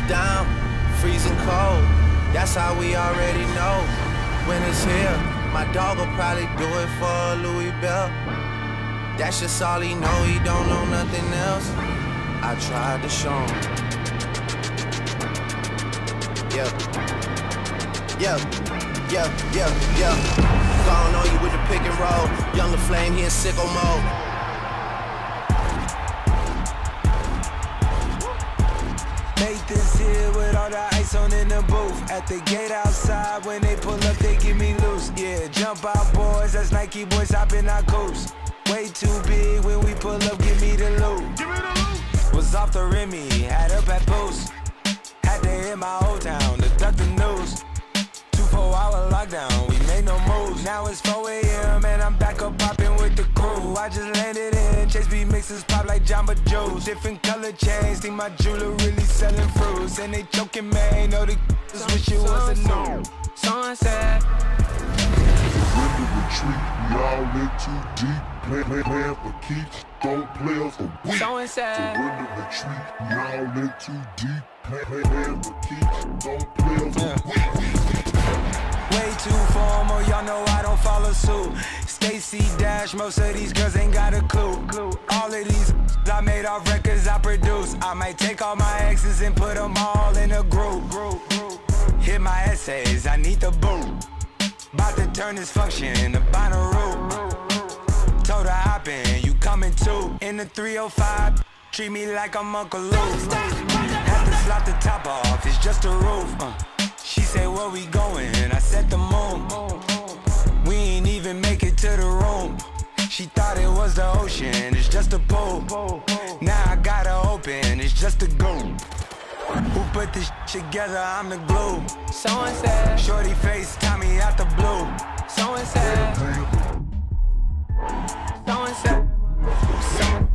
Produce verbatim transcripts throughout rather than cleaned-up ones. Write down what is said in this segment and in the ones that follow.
down, freezing cold. That's how we already know when it's here. My dog will probably do it for a Louis Bell. That's just all he know, he don't know nothing else. I tried to show him. Yeah, yeah, yeah, yeah, yeah. Gone on you with the pick and roll. Younger Flame, he in sicko mode. Make this here with all the ice on in the booth. At the gate outside, when they pull up, they give me loose. Yeah, jump out, boys. That's Nike boys hopping our coast. Way too big when we pull up, give me the loot. Give me the loot. Was off the Remy, had up at post. Had to hit my old town to duck the news. Two four hour lockdown, we made no moves. Now it's four A M and I'm back up popping with the crew. I just landed in, Chase B mixes pop like Jamba Joe's. Different color chains, think my jeweler really selling fruits. And they joking, man, know the just wish it was a new. Sunset. Surrender retreat, we all in too deep. Plan, plan, plan for keeps, don't play us for weak. Surrender retreat, we all in too deep. Plan, plan, plan for keeps, don't play us for weak. Way too formal, y'all know I don't follow suit. Stacy Dash, most of these girls ain't got a clue. All of these I made off records I produce. I might take all my exes and put them all in a group. Hit my essays, I need the boot. About to turn this function into Bonnaroo. Told her hop in, you coming too. In the three oh five, treat me like I'm Uncle Luke. Had to slot the top off, it's just a roof. uh. She said, where we going? I said the moon. We ain't even make it to the room. She thought it was the ocean, it's just a pool. Now I gotta open, it's just a goon. Who put this together? I'm the glue. Someone said, shorty face, Tommy out the blue. Someone said, someone said, someone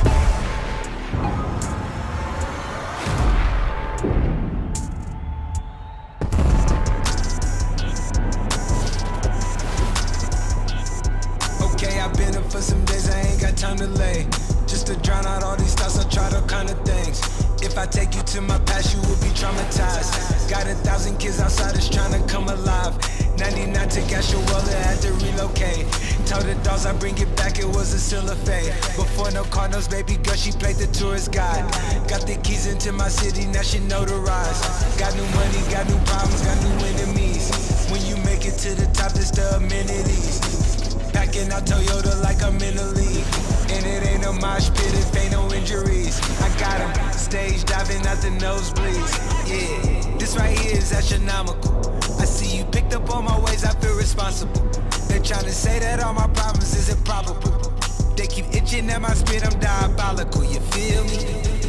I've been up for some days, I ain't got time to lay. Just to drown out all these thoughts, I tried all kind of things. If I take you to my past, you will be traumatized. Got a thousand kids outside that's trying to come alive. ninety-nine to Gashuela, had to relocate. Told the dolls I bring it back, it was a still a fate. Before no Cardinals, baby girl, she played the tourist guide. Got the keys into my city, now she notarized. Got new money, got new problems, got new enemies. When you make it to the top, it's the amenities. Packing out Toyota like I'm in the league. And it ain't a mosh pit if ain't no injuries. I got him stage diving out the nosebleeds. Yeah, this right here is astronomical. I see you picked up on my ways, I feel responsible. They tryna say that all my problems is improbable. They keep itching at my spit, I'm diabolical, you feel me?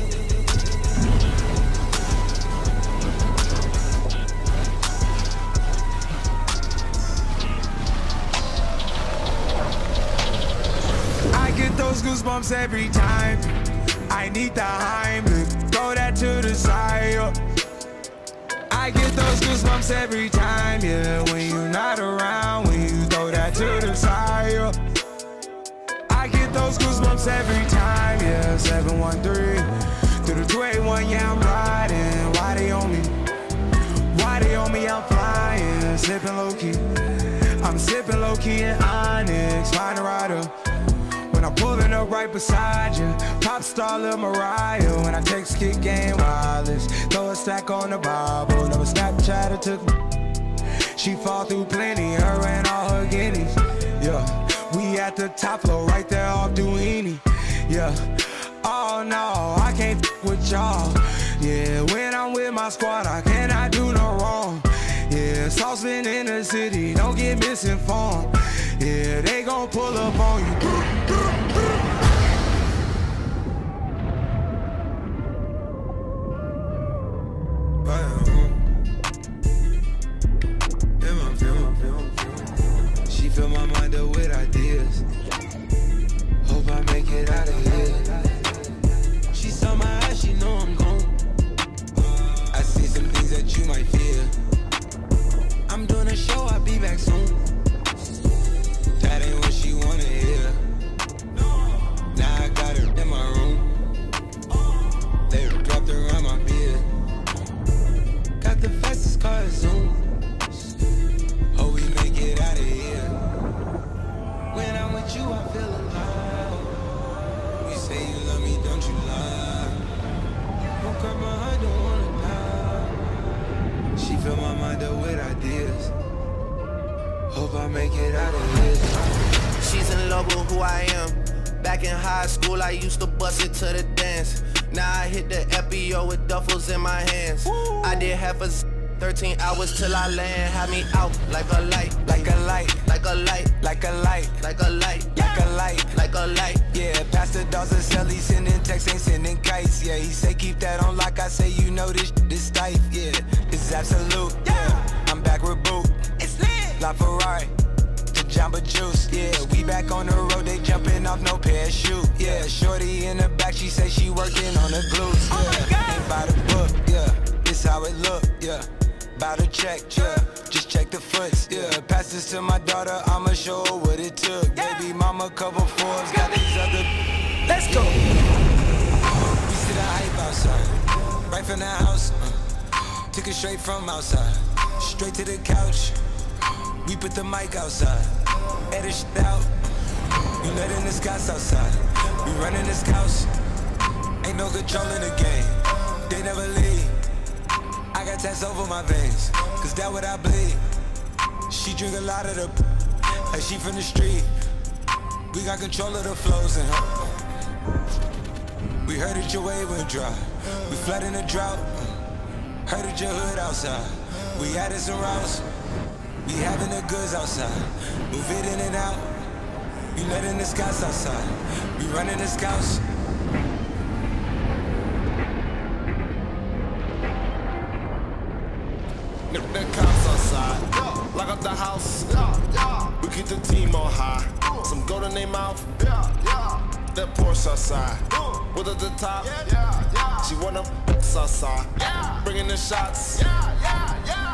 Those goosebumps every time. I need the Heimlich, throw that to the side. I get those goosebumps every time, yeah. When you're not around, when you throw that to the side. I get those goosebumps every time, yeah. seven one three through the two eighty-one, yeah, I'm riding. Why they on me? Why they on me? I'm flying, sipping low key. I'm sipping low key in Onyx, find a rider. When I'm pulling up right beside you, pop star Lil Mariah. When I text kick game wireless, throw a stack on the Bible. Never Snapchat or took me. She fall through plenty, her and all her guineas. Yeah, we at the top floor, right there off Duini. Yeah, oh no, I can't f with y'all. Yeah, when I'm with my squad, I cannot do no wrong. Yeah, saucepan in the city, don't get misinformed. Yeah, they gon' pull up on you. She fill my mind up with ideas. Hope I make it out of here. She saw my eyes, she know I'm gone. I see some things that you might fear. I'm doing a show, I'll be back soon. That ain't what she wanna hear. don't wanna know. She fill my mind up with ideas. Hope I make it out of this. She's in love with who I am. Back in high school, I used to bust it to the dance. Now I hit the F B O with duffels in my hands. Woo. I did half a z thirteen hours till I land. Had me out like a light, like a light, like a light, like a light, like a light, like a light, like a light. Yeah, Pastor Dawson sell, he sending texts, ain't sending kites. Yeah, he say keep that on lock. I say you know this this tight. Yeah, this is absolute. Yeah, I'm back with Boot. It's lit. La Ferrari, the Jamba Juice. Yeah, we back on the road. They jumping off no parachute. Yeah, shorty in the back. She say she working on the glutes. Yeah, oh my God. Ain't by the book. Yeah, this how it look. Yeah. About to check, yeah, just check the foots, yeah. Pass this to my daughter, I'ma show her what it took. Yeah. Baby mama cover Forbes, got these other. Let's go. We see the hype outside, right from the house. Uh, took it straight from outside, straight to the couch. We put the mic outside, edit shit out. We letting the scouts outside, we running the scouts. Ain't no control in the game, they never leave. I got tats over my veins, cause that what I bleed. She drink a lot of the like she from the street. We got control of the flows in her. We heard that your wave went dry. We flood in the drought. Heard that your hood outside. We added some routes. We having the goods outside. Move it in and out. We letting the scouts outside. We running the scouts. The cops outside, lock up the house. We keep the team on high. Some gold in their mouth. That Porsche outside, with at the top. She wanna outside, bringing the shots.